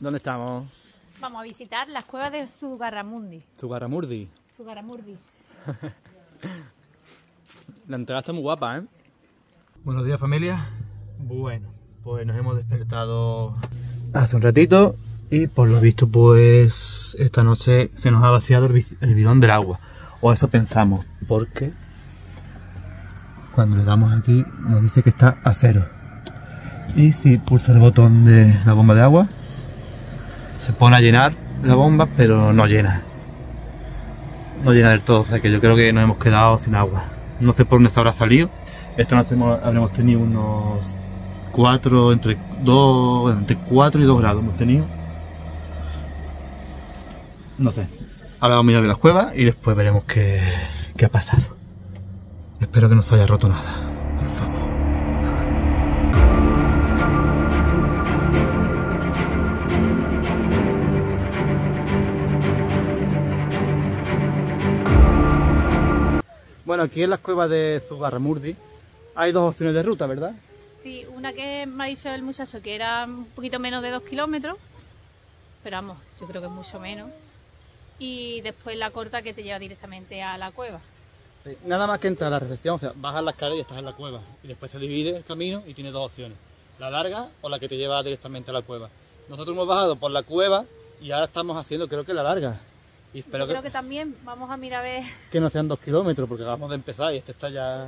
¿Dónde estamos? Vamos a visitar las cuevas de Zugarramurdi. Zugarramurdi. Zugarramurdi. La entrada está muy guapa, ¿eh? Buenos días, familia. Bueno, pues nos hemos despertado hace un ratito y por lo visto pues esta noche se nos ha vaciado el bidón del agua. O eso pensamos, porque cuando le damos aquí nos dice que está a cero. Y si pulsa el botón de la bomba de agua, se pone a llenar la bomba, pero no llena. No llena del todo, o sea que yo creo que nos hemos quedado sin agua. No sé por dónde se habrá salido. Esto habremos tenido unos 4, entre 4 y 2 grados hemos tenido. No sé. Ahora vamos a ir a ver las cuevas y después veremos qué ha pasado. Espero que no se haya roto nada, por favor. Bueno, aquí en las cuevas de Zugarramurdi hay dos opciones de ruta, ¿verdad? Sí, una que me ha dicho el muchacho que era un poquito menos de 2 kilómetros, pero vamos, yo creo que es mucho menos. Y después la corta que te lleva directamente a la cueva. Sí, nada más que entrar a la recepción, o sea, bajas la escalera y estás en la cueva. Y después se divide el camino y tiene dos opciones: la larga o la que te lleva directamente a la cueva. Nosotros hemos bajado por la cueva y ahora estamos haciendo, creo que la larga. Y espero creo que también vamos a mirar a ver. Que no sean 2 kilómetros, porque acabamos de empezar y este está ya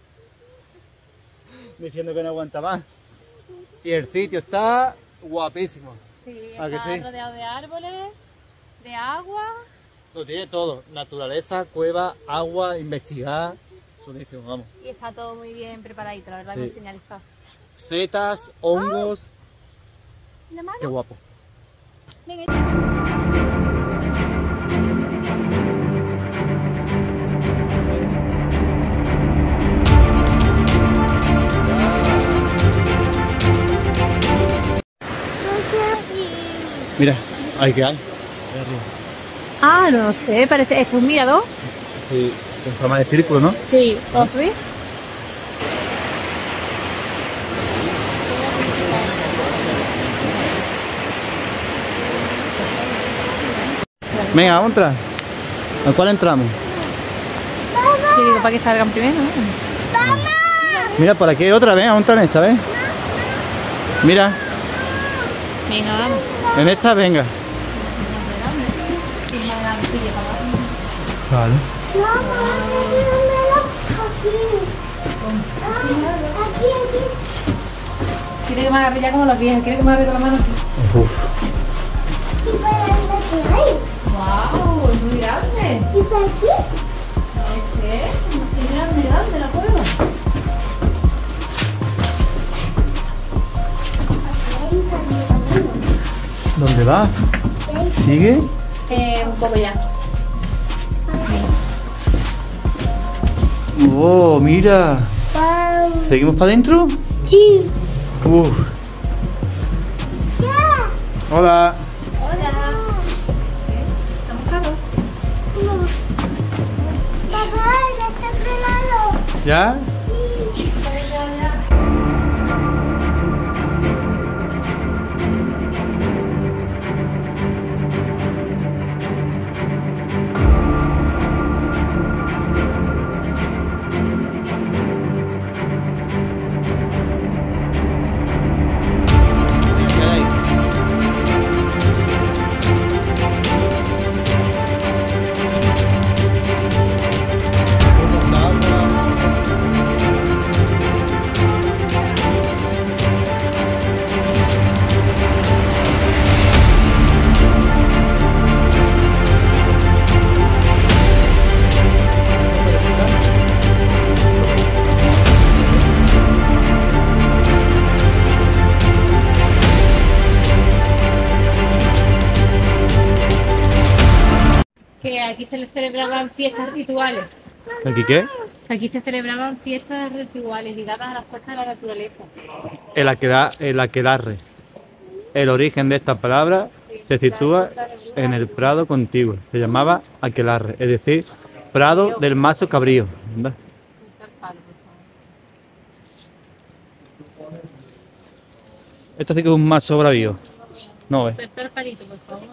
diciendo que no aguanta más. Y el sitio está guapísimo. Sí, ¿A que está sí? rodeado de árboles, de agua. Lo tiene todo: naturaleza, cueva, agua, investigar. Sonísimo, vamos. Y está todo muy bien preparadito, la verdad, Sí. muy señalizado. Setas, hongos. ¿La mano? Qué guapo. Venga. Mira, ahí que hay. Ah, no sé, parece. ¿Es un mirador? Sí, en forma de círculo, ¿no? Sí, ¿os ves? Venga, otra. ¿A cuál entramos? Yo digo para que salgan primero, ¿no? Mira, por aquí hay otra, ven, a en esta, ¿ves? Mira, Venga, vamos. en esta, venga. Vale. Quiere que me agarre ya como las viejas, quiere que me agarre con la mano aquí. Uf. ¡Wow! Es muy grande. ¿Y por aquí? No sé, es grande la cueva. ¿Dónde va? ¿Sigue? Un poco ya. Oh, mira. Wow. ¿Seguimos para adentro? Sí. Uf. Hola. Hola. ¿Estamos claros? Papá, ya está claro. ¿Ya? Que aquí se celebraban fiestas rituales. ¿Aquí qué? Aquí se celebraban fiestas rituales ligadas a las fuerzas de la naturaleza. El aquelarre. El origen de esta palabra se sitúa en el prado contiguo. Se llamaba aquelarre, es decir, prado del mazo cabrío. ¿Verdad? Este sí que es un mazo bravío. No ves. Acerca el palito, por favor.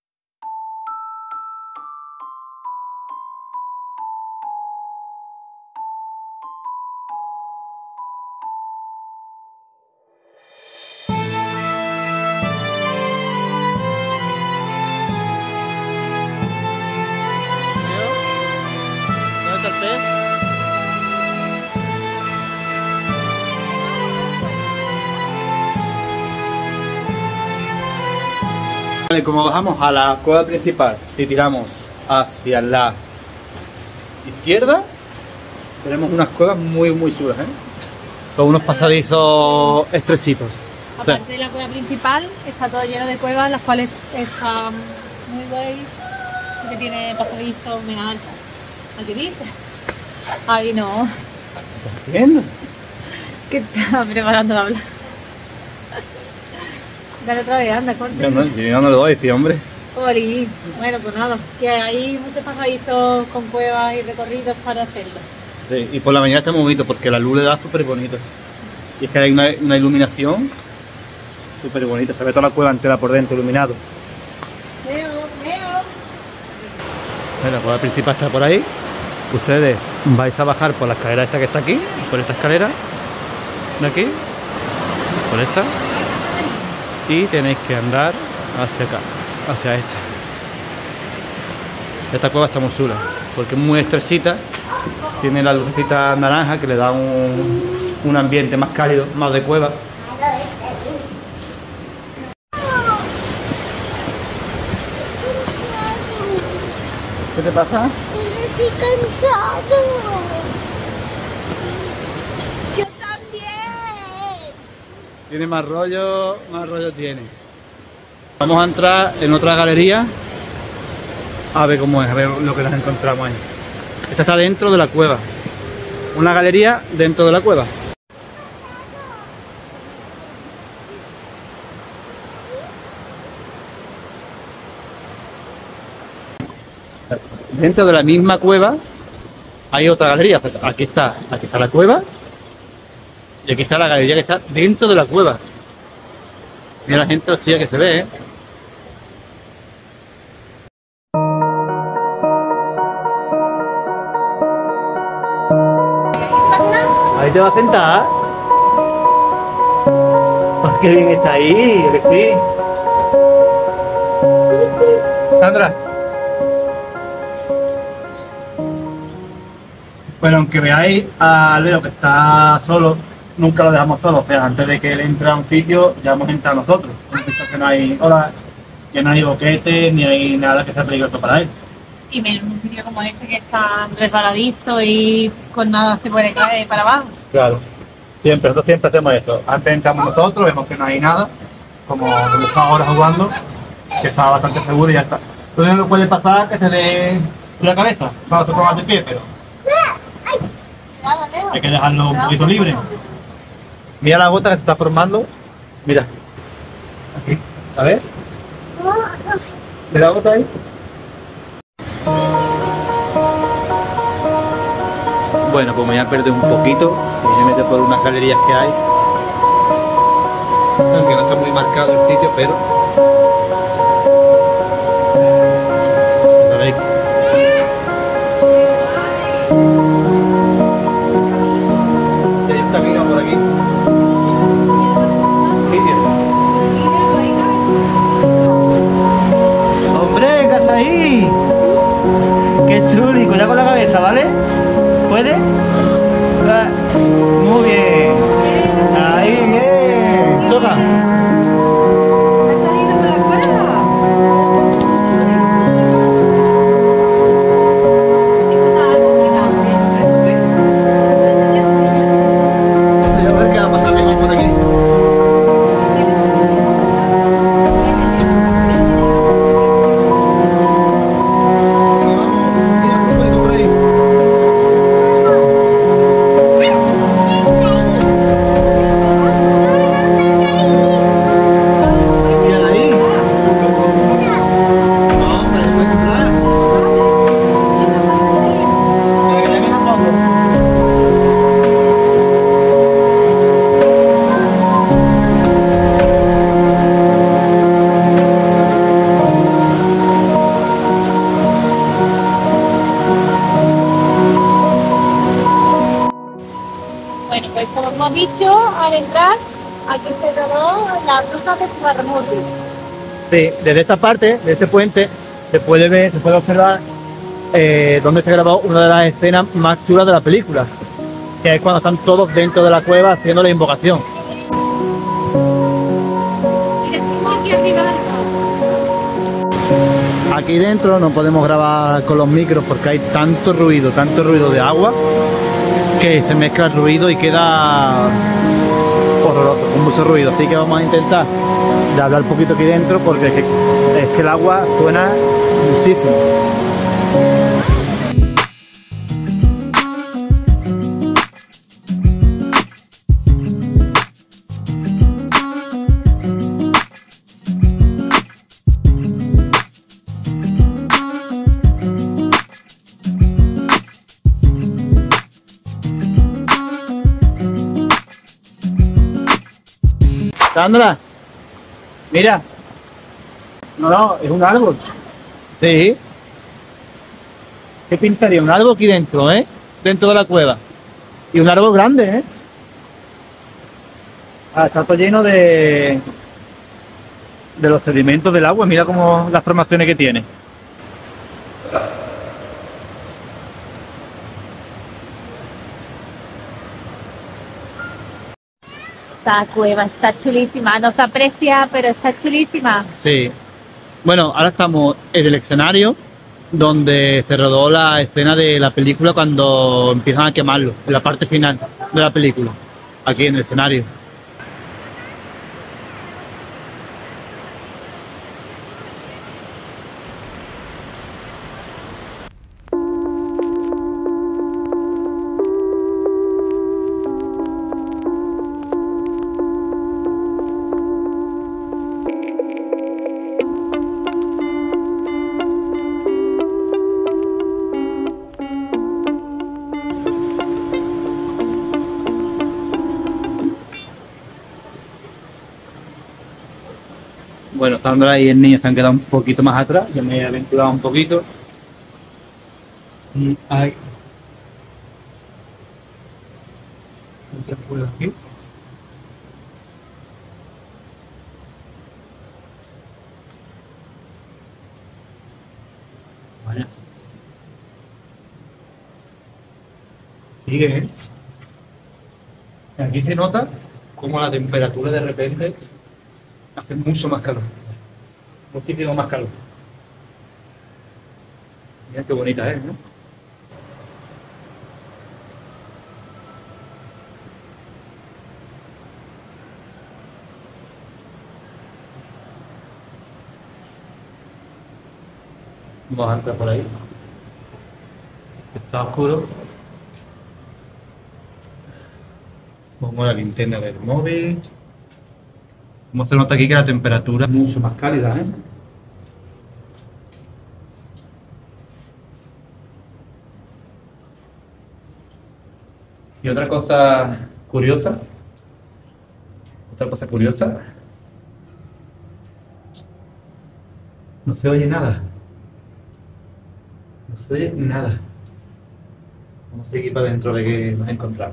¿Dónde está el pez? Vale, como bajamos a la cueva principal, si tiramos hacia la izquierda, tenemos unas cuevas muy chulas, ¿eh? Con unos pasadizos estrecitos. O sea, Aparte de la cueva principal, está todo lleno de cuevas, las cuales están muy guay, que tiene pasadizos mega altos. ¿Aquí viste? Ahí no, ¿estás viendo? que está preparando la habla. Dale otra vez, anda, corta. Yo no le doy, tío, hombre. Oli. Bueno, pues nada, que hay muchos pasadizos con cuevas y recorridos para hacerlo. Sí, y por la mañana está muy bonito porque la luz le da súper bonito. Y es que hay una iluminación súper bonita, se ve toda la cueva entera por dentro iluminado. Veo. La cueva principal está por ahí. Ustedes vais a bajar por la escalera esta que está aquí, por esta escalera de aquí, por esta, y tenéis que andar hacia acá, hacia esta. Esta cueva está muy chula porque es muy estrechita, tiene la lucecita naranja que le da un ambiente más cálido, más de cueva. ¿Qué te pasa? Estoy cansado. Yo también. Tiene más rollo tiene. Vamos a entrar en otra galería a ver cómo es, a ver lo que nos encontramos ahí. Esta está dentro de la cueva. Una galería dentro de la cueva. Dentro de la misma cueva hay otra galería. Aquí está la cueva y aquí está la galería que está dentro de la cueva. Mira la gente hostia que se ve, ¿eh? Ahí te vas a sentar. Oh, qué bien está ahí, ¿a que sí? Sandra. Bueno, aunque veáis a Leo que está solo, nunca lo dejamos solo. O sea, antes de que él entre a un sitio, ya hemos entrado nosotros. Un sitio que no hay hola, que no hay boquetes, ni hay nada que sea peligroso para él. Y menos en un sitio como este que está resbaladizo y con nada se puede caer para abajo. Claro. Nosotros siempre hacemos eso. Antes entramos nosotros, vemos que no hay nada, como estamos ahora jugando, que está bastante seguro y ya está. Lo único que puede pasar es que te dé la cabeza, cuando se ponga de pie, pero hay que dejarlo un poquito libre. Mira la gota que se está formando. Mira. Aquí. A ver. ¿Ve la gota ahí? Bueno, pues me voy a perder un poquito. Me voy a meter por unas galerías que hay. Aunque no está muy marcado el sitio, pero... ¿Sabéis? Si hay un camino por aquí. Sitio. ¡Hombre, qué haces ahí! ¡Qué chuli! Cuidado con la cabeza, ¿vale? ¿Puede? Muy bien. Ahí, bien. Choca. ¿Ha salido por la has dicho al entrar, aquí se rodó la ruta de Zugarramurdi. Sí, desde esta parte, de este puente, se puede ver, se puede observar donde se grabó una de las escenas más chulas de la película, que es cuando están todos dentro de la cueva haciendo la invocación. Y estamos aquí arriba del todo. Aquí dentro no podemos grabar con los micros porque hay tanto ruido de agua, que se mezcla el ruido y queda horroroso, con mucho ruido. Así que vamos a intentar de hablar un poquito aquí dentro porque es que el agua suena muchísimo. Sandra, mira. No, es un árbol. Sí. ¿Qué pintaría? Un árbol aquí dentro, ¿eh? Dentro de la cueva. Y un árbol grande, ¿eh? Ah, está todo lleno de los sedimentos del agua. Mira cómo las formaciones que tiene. Esta cueva está chulísima, no se aprecia, pero está chulísima. Sí. Bueno, ahora estamos en el escenario donde se rodó la escena de la película cuando empiezan a quemarlo, en la parte final de la película, aquí en el escenario. Bueno, Sandra y el niño se han quedado un poquito más atrás, yo me he aventurado un poquito. Y hay otra cueva aquí. Vaya. Sigue, ¿eh? Aquí se nota como la temperatura de repente hace mucho más calor, muchísimo más calor. Mira qué bonita es, ¿no? Vamos a entrar por ahí. Está oscuro. Pongo la linterna del móvil. Como se nota aquí que la temperatura es mucho más cálida, ¿eh? Y otra cosa curiosa, no se oye nada. No se oye nada. Vamos a seguir para adentro de que nos encontramos.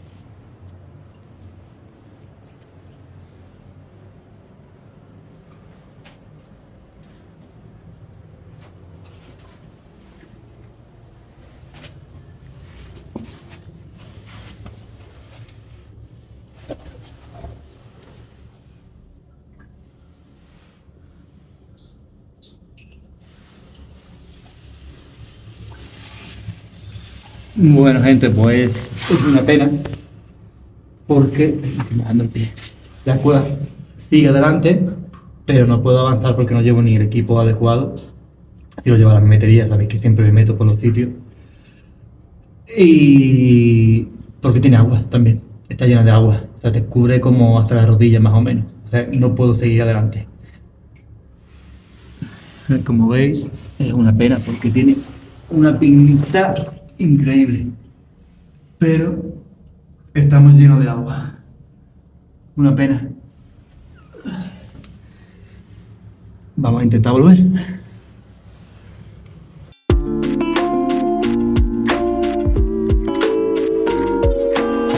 Bueno, gente, pues es una pena porque estoy mojando el pie. La cueva sigue adelante, pero no puedo avanzar porque no llevo ni el equipo adecuado. Quiero llevar la metería, sabéis que siempre me meto por los sitios. Y porque tiene agua también, está llena de agua, o sea, te cubre como hasta las rodillas más o menos. O sea, no puedo seguir adelante. Como veis, es una pena porque tiene una pinta increíble, pero estamos llenos de agua. Una pena. Vamos a intentar volver.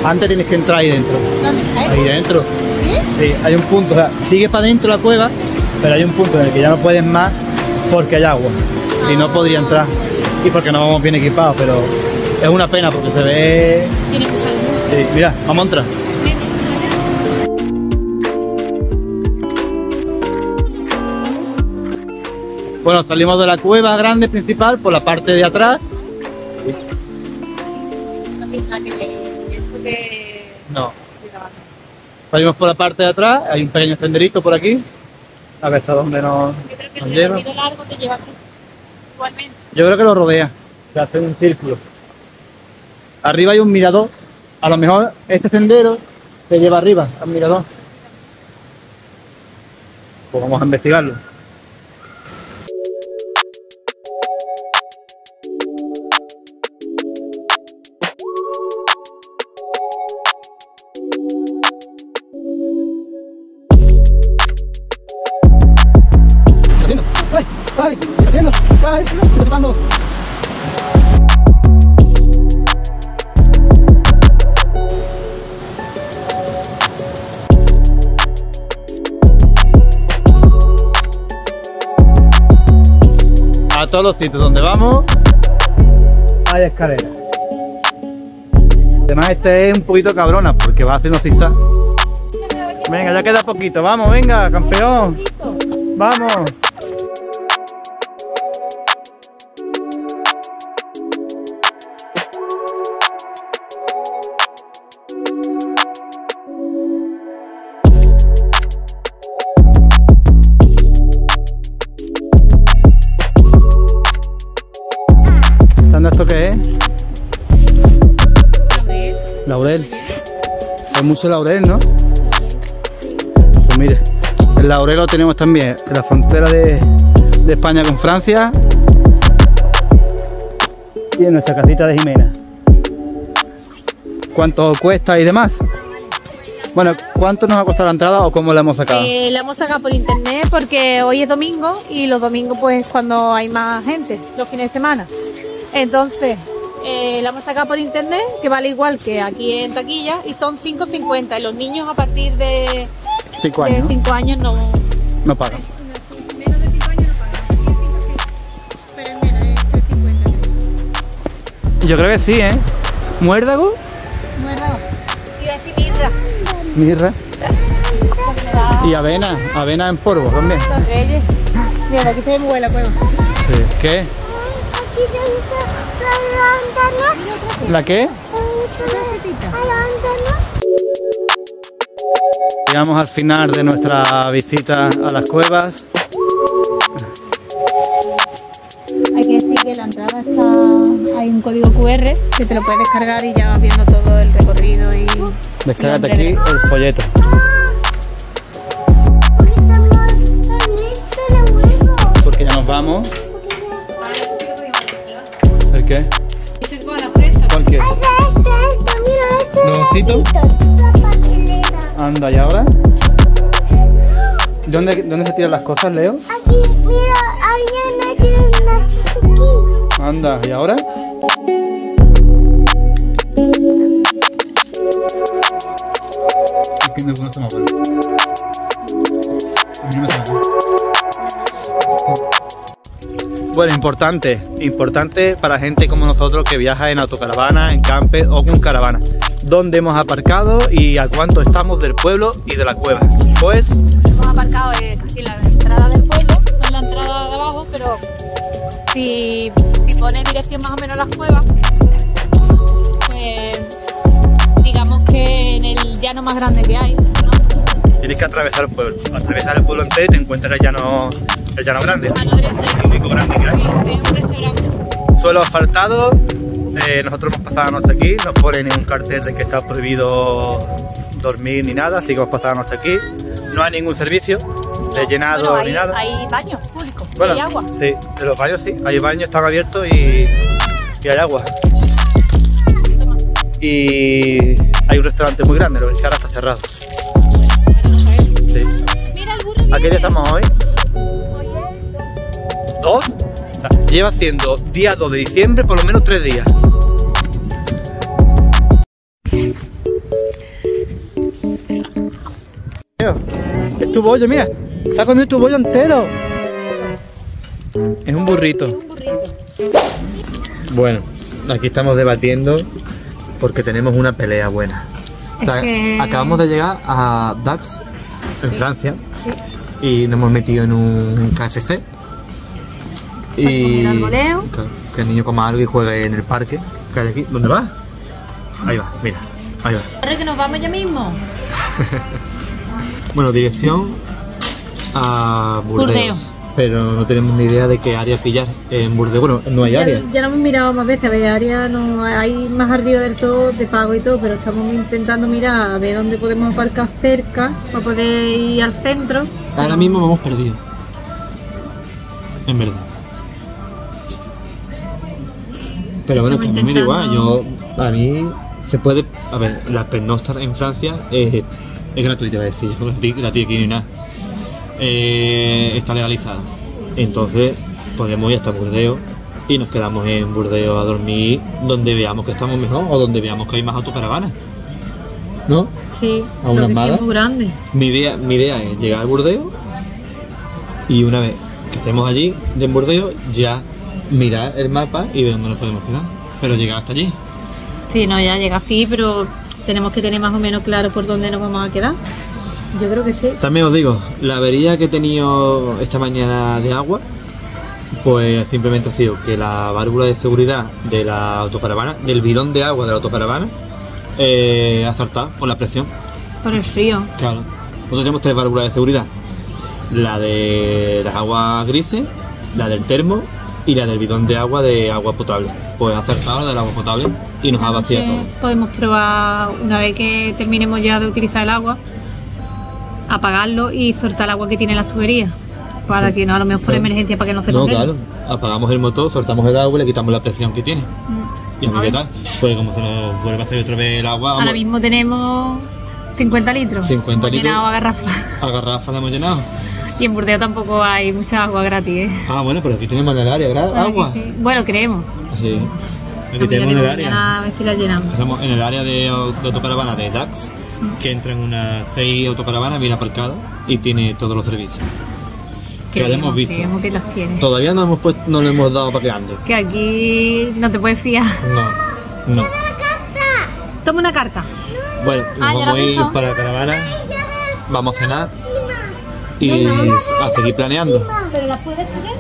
Antes tienes que entrar ahí dentro. ¿Dónde? Ahí dentro. ¿Sí? Sí, hay un punto, o sea, sigue para adentro la cueva, pero hay un punto en el que ya no puedes más porque hay agua. Si no podría entrar. Y porque no vamos bien equipados, pero es una pena porque se ve... Tiene mucha luz. Sí, mira, vamos a entrar. Bueno, salimos de la cueva grande principal por la parte de atrás. No tiene nada que ver. Pienso que... No. Salimos por la parte de atrás, hay un pequeño senderito por aquí. A ver hasta dónde nos Yo creo que nos el lleva. recorrido largo te lleva aquí. Igualmente. Yo creo que lo rodea, se hace un círculo. Arriba hay un mirador. A lo mejor este sendero te lleva arriba al mirador. Pues vamos a investigarlo. ¡Ay! ¡Ay! ¿Qué estoy haciendo? ¡Ay! ¡Me estoy tapando! A todos los sitios donde vamos hay escaleras. Además este es un poquito cabrona porque va haciendo zigzag. Venga, ya queda poquito. Vamos, venga, campeón. Vamos. ¿Esto qué es? Laurel. Laurel. Hay mucho laurel, ¿no? Pues mire, el laurel lo tenemos también en la frontera de España con Francia y en nuestra casita de Jimena. ¿Cuánto cuesta y demás? Bueno, ¿cuánto nos ha costado la entrada o cómo la hemos sacado? La hemos sacado por internet porque hoy es domingo y los domingos pues cuando hay más gente, los fines de semana. Entonces, la hemos sacado por internet, que vale igual que aquí en taquilla, y son 5,50. Y los niños a partir de 5 años. 5 años No pagan. Menos de 5 años no pagan. Pero es menos, es 3,50. Yo creo que sí, ¿eh? ¿Muérdago? Muerda. Iba a decir mirra. Mirra. Y avena. Avena en polvo también. Los reyes. Mira, aquí se ve muy buena la cueva. Sí. ¿Qué? Aquí tengo la lantana. ¿La qué? La lantana. Llegamos al final de nuestra visita a las cuevas. Hay que decir que la entrada está... Hay un código QR que te lo puedes descargar y ya vas viendo todo el recorrido y... Descárgate aquí el folleto. Porque estamos listo de huevo. Porque ya nos vamos. ¿El qué? ¿Cuál quieres? Mira este. ¿Los ositos? La papelera. Anda, ¿y ahora? ¿Dónde se tiran las cosas, Leo? Aquí, mira, alguien me tiene una aquí. Anda, ¿y ahora? Aquí me gusta más bueno. A mí no me sabe. Bueno, importante para gente como nosotros que viaja en autocaravana, en camper o con caravana. ¿Dónde hemos aparcado y a cuánto estamos del pueblo y de la cueva? Pues... Hemos aparcado casi en la entrada del pueblo, no en la entrada de abajo, pero si pones dirección más o menos a las cuevas, pues digamos que en el llano más grande que hay, ¿no? Tienes que atravesar el pueblo. Atravesar el pueblo entero y te encuentras el llano grande. A la derecha. El único grande que hay. Es un restaurante. Suelo asfaltado. Nosotros hemos pasado la noche aquí. No pone ningún cartel de que está prohibido dormir ni nada. Así que hemos pasado la noche aquí. No hay ningún servicio de llenado Bueno, ni nada. hay baños públicos, Bueno, hay agua. sí, de los baños sí. Hay baños, están abiertos y hay agua. Y hay un restaurante muy grande, lo que ahora está cerrado. Sí. Mira el burro. ¿A qué día estamos hoy? ¿2? Lleva siendo día 2 de diciembre por lo menos 3 días. tu bollo, mira. Se ha comido tu bollo entero. Es un burrito. Bueno, aquí estamos debatiendo porque tenemos una pelea buena. O sea, acabamos de llegar a Dax, en Francia, y nos hemos metido en un KFC. Y que el niño coma algo y juegue en el parque que hay aquí. ¿Dónde va? Ahí va, mira, ahí va. Ahora que nos vamos ya mismo. Bueno, dirección a Burdeos. Pero no tenemos ni idea de qué área pillar en Burdeos. Bueno, no hay área. Ya lo hemos mirado más veces, a ver, área no hay más arriba del todo de pago y todo, pero estamos intentando mirar a ver dónde podemos aparcar cerca para poder ir al centro. Ahora mismo vamos perdidos. En verdad. Pero bueno, que a mí me da igual. A mí se puede. A ver, la pernocta en Francia es gratuita, voy a decir. La tiene que ir nada. Está legalizado. Entonces podemos ir hasta Burdeos y nos quedamos en Burdeos a dormir donde veamos que estamos mejor o donde veamos que hay más autocaravanas, ¿no? Sí, a unas malas. Es muy grande. Mi idea es llegar a Burdeos y una vez que estemos allí en Burdeos ya mirar el mapa y ver dónde nos podemos quedar, pero llegar hasta allí. Sí, no, ya llega así, pero tenemos que tener más o menos claro por dónde nos vamos a quedar. Yo creo que sí. También os digo, la avería que he tenido esta mañana de agua, pues simplemente ha sido que la válvula de seguridad de la autocaravana, del bidón de agua de la autocaravana, ha saltado por la presión. Por el frío. Claro. Nosotros tenemos 3 válvulas de seguridad. La de las aguas grises, la del termo y la del bidón de agua potable. Pues ha saltado la del agua potable y nos ha vaciado todo. Podemos probar, una vez que terminemos ya de utilizar el agua, apagarlo y soltar el agua que tiene las tuberías para que no, a lo mejor por emergencia, para que no se congele. Claro, apagamos el motor, soltamos el agua y le quitamos la presión que tiene. Y a mí, ¿qué tal? Pues como se nos vuelve a hacer otra vez el agua. Ahora mismo tenemos 50 litros. 50 litros. Llenado a garrafa. A garrafa la hemos llenado. Y en Burdeos tampoco hay mucha agua gratis, ¿eh? Ah, bueno, pero aquí tenemos en el área agua. Sí. Bueno, creemos. Sí. Aquí tenemos en el área. A ver si la llenamos. Estamos en el área de autocaravana de Dax, que entra en unas 6 autocaravanas bien aparcadas y tiene todos los servicios. Que ya hemos visto. Creemos que los tiene. Todavía no le hemos dado para que ande. Que aquí no te puedes fiar. No. Toma una carta. Bueno, vamos a ir para la caravana, vamos a cenar y a seguir planeando. ¿Pero las puedes coger?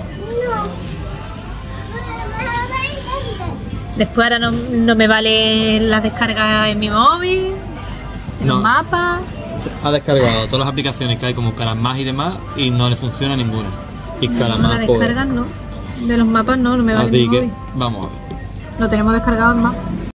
Después ahora no me vale las descargas en mi móvil, los mapas. Ha descargado todas las aplicaciones que hay como Caramás y demás y no le funciona ninguna. Y Caramás las descargas no, de los mapas no me vale. Así que vamos a ver. Lo tenemos descargado en más.